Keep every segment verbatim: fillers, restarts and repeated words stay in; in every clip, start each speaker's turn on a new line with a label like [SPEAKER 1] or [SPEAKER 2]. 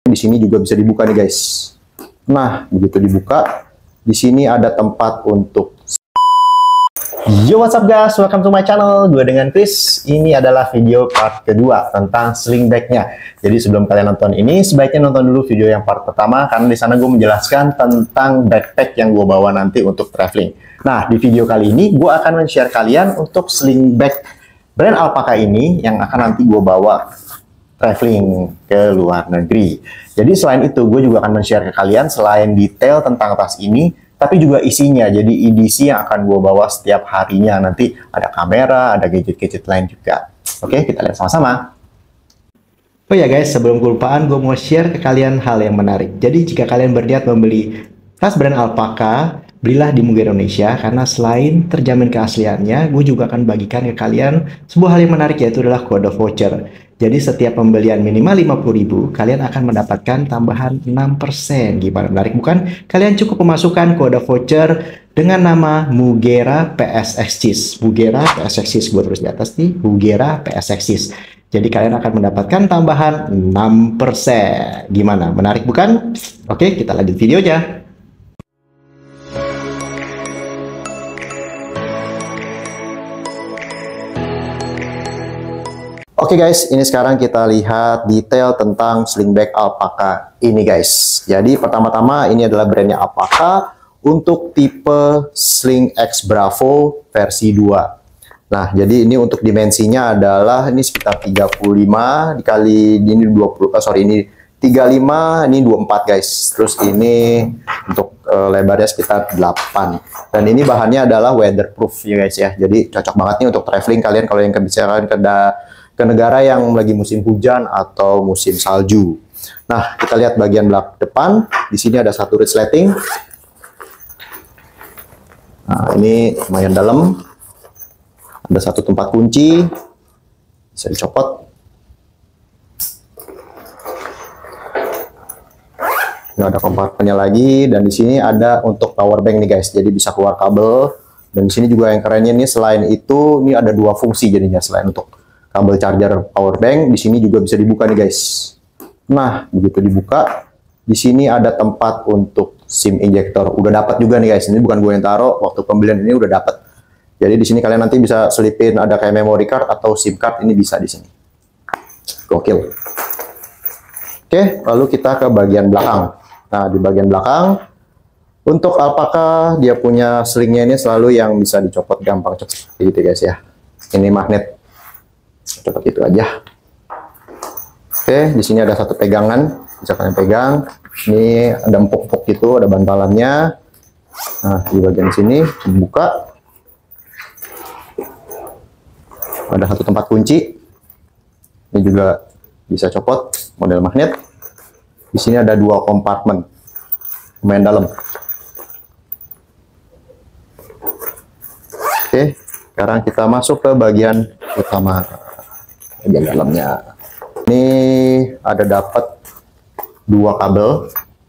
[SPEAKER 1] Di sini juga bisa dibuka nih guys. Nah, begitu dibuka, di sini ada tempat untuk. Yo, what's up guys, welcome to my channel. Gue dengan Chris. Ini adalah video part kedua tentang sling bag-nya. Jadi sebelum kalian nonton ini, sebaiknya nonton dulu video yang part pertama, karena di sana gue menjelaskan tentang backpack yang gue bawa nanti untuk traveling. Nah, di video kali ini gue akan men-share kalian untuk sling bag brand Alpaca ini yang akan nanti gue bawa traveling ke luar negeri. Jadi selain itu, gue juga akan men-share ke kalian selain detail tentang tas ini, tapi juga isinya. Jadi edisi yang akan gue bawa setiap harinya. Nanti ada kamera, ada gadget-gadget lain juga. Oke, kita lihat sama-sama.
[SPEAKER 2] Oh ya guys, sebelum kelupaan, gue mau share ke kalian hal yang menarik. Jadi jika kalian berniat membeli tas brand Alpaca, belilah di Muger Indonesia, karena selain terjamin keasliannya, gue juga akan bagikan ke kalian sebuah hal yang menarik, yaitu adalah kode voucher. Jadi setiap pembelian minimal lima puluh ribu, kalian akan mendapatkan tambahan enam persen. Gimana, menarik bukan? Kalian cukup memasukkan kode voucher dengan nama Mugera P S X Cheese. Mugera P S X Cheese, gue terus di atas nih, Mugera P S X Cheese. Jadi kalian akan mendapatkan tambahan enam persen. Gimana, menarik bukan? Oke, kita lanjut videonya.
[SPEAKER 1] Oke guys, ini sekarang kita lihat detail tentang sling bag Alpaca ini guys. Jadi pertama-tama ini adalah brandnya Alpaca untuk tipe Sling X Bravo versi dua. Nah, jadi ini untuk dimensinya adalah ini sekitar tiga puluh lima dikali ini dua puluh, oh sorry ini tiga puluh lima, ini dua puluh empat guys. Terus ini untuk uh, lebarnya sekitar delapan. Dan ini bahannya adalah weatherproof ya guys ya. Jadi cocok banget nih untuk traveling kalian kalau yang kebiasaan ke ke negara yang lagi musim hujan atau musim salju. Nah, kita lihat bagian belakang depan. Di sini ada satu resleting. Nah, ini lumayan dalam. Ada satu tempat kunci. Bisa dicopot. Ini ada kompartmennya lagi. Dan di sini ada untuk power bank nih guys. Jadi bisa keluar kabel. Dan di sini juga yang kerennya nih, selain itu, ini ada dua fungsi jadinya selain untuk kabel charger power bank. Di sini juga bisa dibuka nih guys. Nah, begitu dibuka, di sini ada tempat untuk SIM injector. Udah dapat juga nih guys. Ini bukan gue yang taruh, waktu pembelian ini udah dapat. Jadi di sini kalian nanti bisa selipin ada kayak memory card atau SIM card, ini bisa di sini. Gokil. Oke, lalu kita ke bagian belakang. Nah, di bagian belakang untuk Alpaca dia punya slingnya ini selalu yang bisa dicopot gampang, cepet gitu guys ya. Ini magnet. Coba gitu aja. Oke, di sini ada satu pegangan, bisa kalian pegang. Ini ada empuk-empuk gitu, ada bantalannya. Nah, di bagian sini dibuka. Ada satu tempat kunci. Ini juga bisa copot, model magnet. Di sini ada dua kompartemen, lumayan dalam. Oke, sekarang kita masuk ke bagian utama. Bagian dalamnya ini ada dapat dua kabel.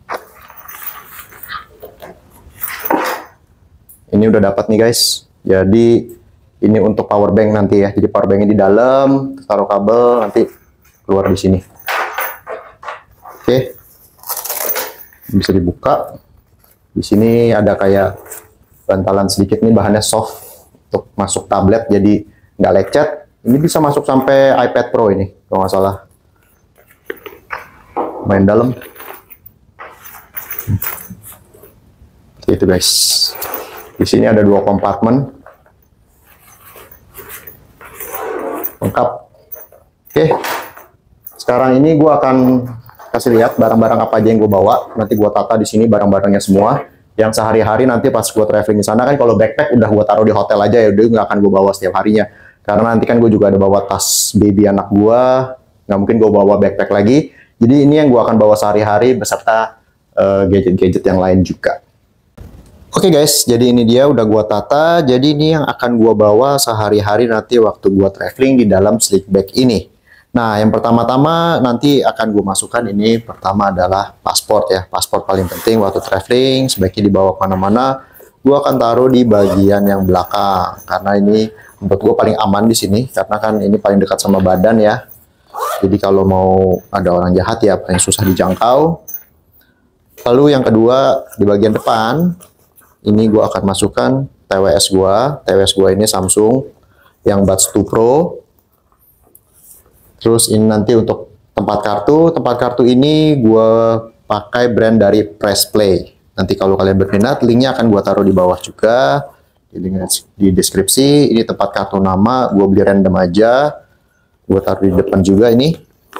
[SPEAKER 1] Ini udah dapat nih guys. Jadi ini untuk power bank nanti ya. Jadi power banknya di dalam, taruh kabel nanti keluar di sini. Oke, bisa dibuka. Di sini ada kayak bantalan sedikit nih, bahannya soft untuk masuk tablet, jadi nggak lecet. Ini bisa masuk sampai iPad Pro ini, kalau nggak salah. Main dalam. Itu guys. Di sini ada dua kompartemen. Lengkap. Oke. Sekarang ini gue akan kasih lihat barang-barang apa aja yang gue bawa. Nanti gue tata di sini barang-barangnya semua. Yang sehari-hari nanti pas gue traveling di sana kan, kalau backpack udah gue taruh di hotel aja ya, udah nggak akan gue bawa setiap harinya. Karena nanti kan gue juga ada bawa tas baby anak gue, nggak mungkin gue bawa backpack lagi. Jadi ini yang gue akan bawa sehari-hari beserta gadget-gadget uh, yang lain juga. Oke okay guys, jadi ini dia udah gue tata. Jadi ini yang akan gue bawa sehari-hari nanti waktu gue traveling di dalam sling bag ini. Nah, yang pertama-tama nanti akan gue masukkan ini, pertama adalah paspor ya. Paspor paling penting waktu traveling, sebaiknya dibawa kemana-mana. Gue akan taruh di bagian yang belakang, karena ini menurut gue paling aman di sini, karena kan ini paling dekat sama badan ya. Jadi kalau mau ada orang jahat ya paling susah dijangkau. Lalu yang kedua di bagian depan ini gue akan masukkan T W S gue. T W S gue ini Samsung yang Buds dua Pro. Terus ini nanti untuk tempat kartu. Tempat kartu ini gue pakai brand dari Press Play. Nanti kalau kalian berminat, linknya akan gue taruh di bawah juga. Di, di deskripsi. Ini tempat kartu nama. Gue beli random aja. Gue taruh di depan juga ini.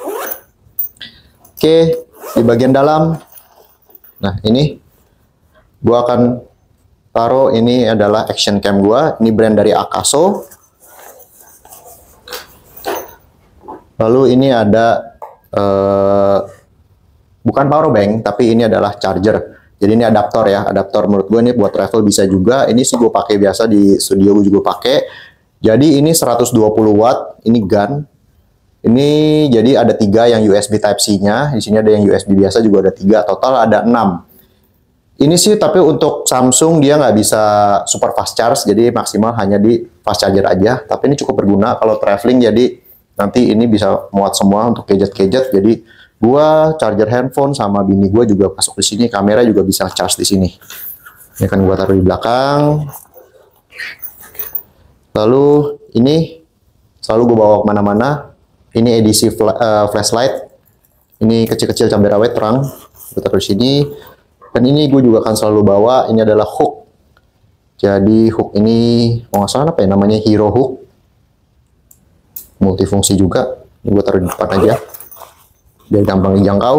[SPEAKER 1] Oke, di bagian dalam. Nah, ini gue akan taruh, ini adalah action cam gue. Ini brand dari Akaso. Lalu ini ada uh, bukan power bank, tapi ini adalah charger. Jadi ini adaptor ya, adaptor menurut gue ini buat travel bisa juga. Ini sih gue pakai biasa di studio, gue juga pakai. Jadi ini seratus dua puluh watt, ini gun. Ini jadi ada tiga yang U S B Type C-nya, di sini ada yang U S B biasa juga ada tiga, total ada enam. Ini sih tapi untuk Samsung dia nggak bisa super fast charge, jadi maksimal hanya di fast charger aja. Tapi ini cukup berguna kalau traveling, jadi nanti ini bisa muat semua untuk gadget-gadget. Jadi gua charger handphone sama bini gua juga masuk di sini, kamera juga bisa charge di sini. Ini akan gua taruh di belakang. Lalu ini selalu gua bawa kemana-mana. Ini edisi fl uh, flashlight. Ini kecil-kecil cabai rawit terang. Gue taruh di sini. Dan ini gue juga akan selalu bawa. Ini adalah hook. Jadi hook ini, kalau nggak salah apa ya namanya, Hero Hook. Multifungsi juga. Ini gue taruh di depan aja. Biar gampang dijangkau.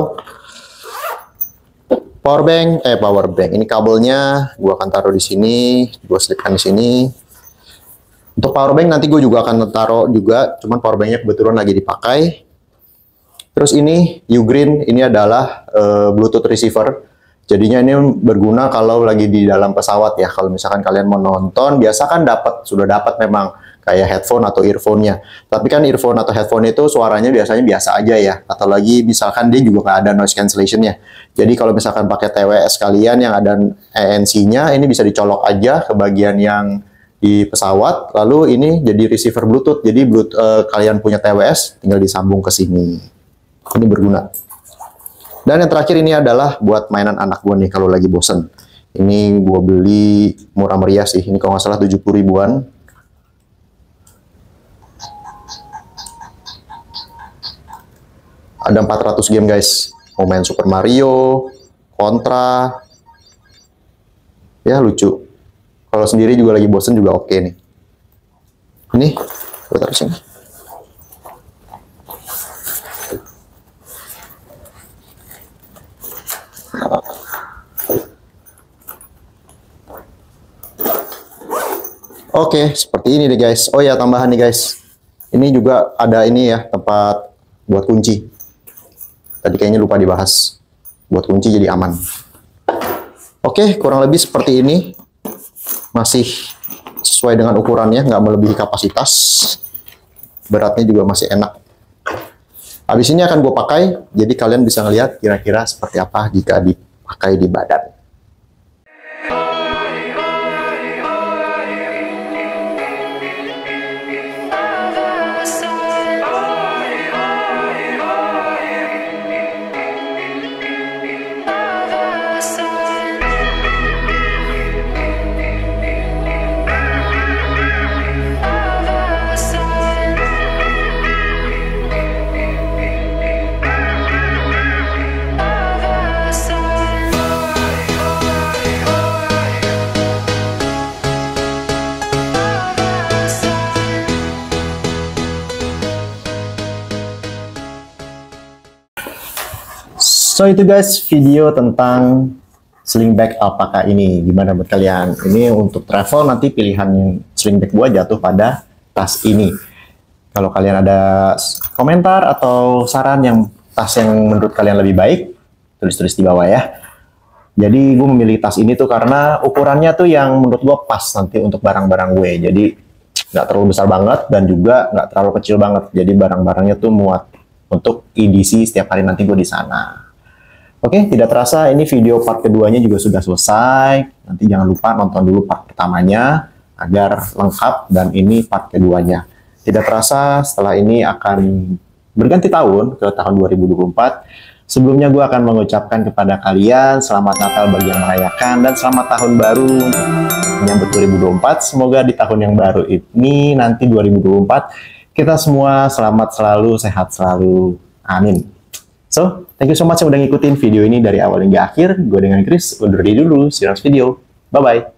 [SPEAKER 1] Power bank, eh power bank. Ini kabelnya. Gue akan taruh di sini. Gue selipkan di sini. Untuk power bank nanti gue juga akan taruh juga, cuman power banknya kebetulan lagi dipakai. Terus ini Ugreen, ini adalah uh, Bluetooth receiver. Jadinya ini berguna kalau lagi di dalam pesawat ya. Kalau misalkan kalian mau nonton, biasa kan dapat sudah dapat memang kayak headphone atau earphone-nya. Tapi kan earphone atau headphone itu suaranya biasanya biasa aja ya. Atau lagi misalkan dia juga nggak ada noise cancellation-nya. Jadi kalau misalkan pakai T W S kalian yang ada E N C-nya, ini bisa dicolok aja ke bagian yang di pesawat, lalu ini jadi receiver Bluetooth. Jadi Bluetooth, uh, kalian punya T W S, tinggal disambung ke sini. Ini berguna. Dan yang terakhir ini adalah buat mainan anak gue nih kalau lagi bosen. Ini gue beli murah meriah sih. Ini kalau nggak salah tujuh puluh ribuan. Ada empat ratus game guys. Mau main Super Mario, Contra. Ya lucu. Kalau sendiri juga lagi bosen juga oke nih. Ini, gue taruh sini. Oke, seperti ini deh guys. Oh ya, tambahan nih guys. Ini juga ada ini ya, tempat buat kunci. Tadi kayaknya lupa dibahas. Buat kunci jadi aman. Oke, kurang lebih seperti ini. Masih sesuai dengan ukurannya, nggak melebihi kapasitas. Beratnya juga masih enak. Habis ini akan gue pakai, jadi kalian bisa ngelihat kira-kira seperti apa jika dipakai di badan. So itu guys video tentang sling bag alpaka ini. Gimana buat kalian? Ini untuk travel nanti pilihan sling bag gua jatuh pada tas ini. Kalau kalian ada komentar atau saran yang tas yang menurut kalian lebih baik, tulis-tulis di bawah ya. Jadi gue memilih tas ini tuh karena ukurannya tuh yang menurut gue pas nanti untuk barang-barang gue. Jadi nggak terlalu besar banget dan juga nggak terlalu kecil banget. Jadi barang-barangnya tuh muat untuk E D C setiap hari nanti gue di sana. Oke, tidak terasa ini video part keduanya juga sudah selesai. Nanti jangan lupa nonton dulu part pertamanya agar lengkap dan ini part keduanya. Tidak terasa setelah ini akan berganti tahun ke tahun dua ribu dua puluh empat. Sebelumnya gue akan mengucapkan kepada kalian selamat Natal bagi yang merayakan dan selamat tahun baru menyambut dua ribu dua puluh empat. Semoga di tahun yang baru ini nanti dua ribu dua puluh empat kita semua selamat selalu, sehat selalu. Amin. So, thank you so much yang udah ngikutin video ini dari awal hingga akhir. Gue dengan Chris, undur diri dulu. See you next video. Bye-bye.